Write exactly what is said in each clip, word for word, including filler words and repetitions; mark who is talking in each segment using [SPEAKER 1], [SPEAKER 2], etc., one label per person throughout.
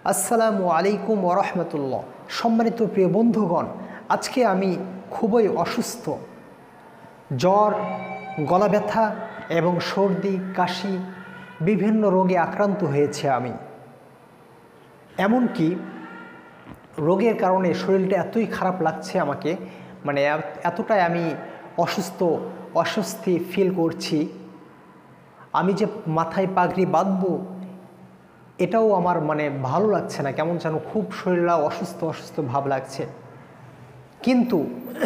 [SPEAKER 1] আসসালামু আলাইকুম ওয়া রাহমাতুল্লাহ। সম্মানিত প্রিয় বন্ধুগণ, আজকে আমি খুবই অসুস্থ। জ্বর, গলা ব্যথা এবং সর্দি কাশি বিভিন্ন রোগে আক্রান্ত হয়েছে আমি। এমনকি রোগের কারণে শরীরটা এতই খারাপ লাগছে আমাকে, মানে এতটাই আমি অসুস্থ অস্বস্তি ফিল করছি। আমি যে মাথায় পাগড়ি বাঁধবো এটাও আমার মানে ভালো লাগছে না, কেমন যেন খুব শরীরটা অসুস্থ অসুস্থ ভাব লাগছে। কিন্তু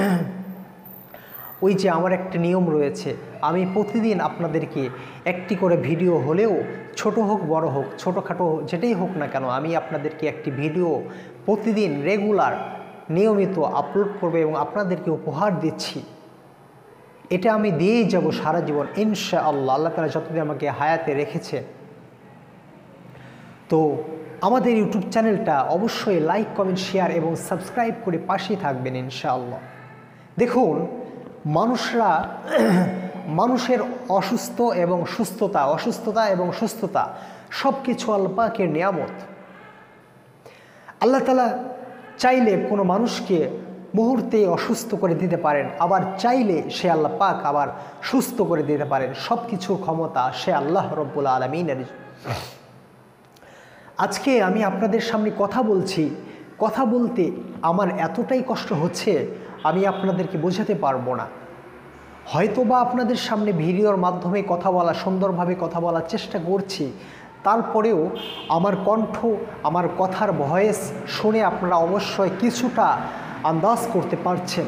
[SPEAKER 1] ওই যে আমার একটা নিয়ম রয়েছে, আমি প্রতিদিন আপনাদেরকে একটি করে ভিডিও হলেও ছোট হোক বড় হোক ছোটোখাটো যেটাই হোক না কেন, আমি আপনাদেরকে একটি ভিডিও প্রতিদিন রেগুলার নিয়মিত আপলোড করবে এবং আপনাদেরকে উপহার দিচ্ছি। এটা আমি দিয়েই যাব সারা জীবন ইনশাআল্লাহ, আল্লাহ তাআলা যতদিন আমাকে হায়াতে রেখেছে। তো আমাদের ইউটিউব চ্যানেলটা অবশ্যই লাইক কমেন্ট শেয়ার এবং সাবস্ক্রাইব করে পাশেই থাকবেন ইনশাআল্লাহ। দেখুন, মানুষরা মানুষের অসুস্থ এবং সুস্থতা অসুস্থতা এবং সুস্থতা সব কিছু আল্লাহ পাকের নিয়ামত। আল্লাহ তাআলা চাইলে কোনো মানুষকে মুহূর্তে অসুস্থ করে দিতে পারেন, আবার চাইলে সে আল্লাহ পাক আবার সুস্থ করে দিতে পারেন। সব কিছুর ক্ষমতা সে আল্লাহ রব্বুল আলামিনের। আজকে আমি আপনাদের সামনে কথা বলছি, কথা বলতে আমার এতটাই কষ্ট হচ্ছে আমি আপনাদেরকে বোঝাতে পারবো না। হয়তোবা আপনাদের সামনে ভিডিওর মাধ্যমে কথা বলা, সুন্দরভাবে কথা বলার চেষ্টা করছি, তারপরেও আমার কণ্ঠ, আমার কথার ভয়েস শুনে আপনারা অবশ্যই কিছুটা আন্দাজ করতে পারছেন।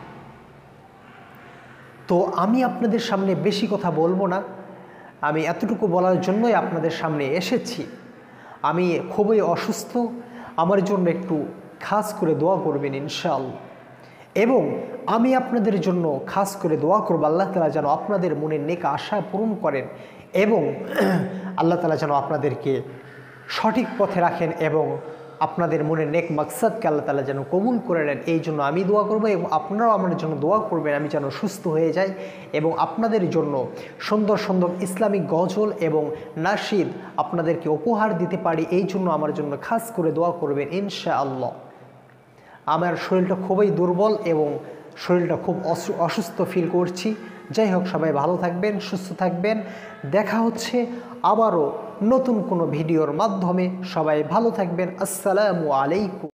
[SPEAKER 1] তো আমি আপনাদের সামনে বেশি কথা বলবো না, আমি এতটুকু বলার জন্যই আপনাদের সামনে এসেছি। আমি খুবই অসুস্থ, আমার জন্য একটু খাস করে দোয়া করবেন ইনশাআল্লাহ। এবং আমি আপনাদের জন্য খাস করে দোয়া করব, আল্লাহ তাআলা যেন আপনাদের মনের নেক আশা পূরণ করেন এবং আল্লাহ তাআলা যেন আপনাদেরকে সঠিক পথে রাখেন এবং আপনাদের মনের নেক মাকসাদকে আল্লাহ তাআলা যেন কবুল করে নেন। এই জন্য আমি দোয়া করব এবং আপনারাও আমার জন্য দোয়া করবেন, আমি যেন সুস্থ হয়ে যাই এবং আপনাদের জন্য সুন্দর সুন্দর ইসলামিক গজল এবং নাশিদ আপনাদেরকে উপহার দিতে পারি। এই জন্য আমার জন্য খাস করে দোয়া করবেন ইনশাআল্লাহ। আমার শরীরটা খুবই দুর্বল এবং শরীরটা খুব অসুস্থ ফিল করছি। যাই হোক, সবাই ভালো থাকবেন, সুস্থ থাকবেন। দেখা হচ্ছে আবারও নতুন কোনো ভিডিওর মাধ্যমে। সবাই ভালো থাকবেন। আসসালামু আলাইকুম।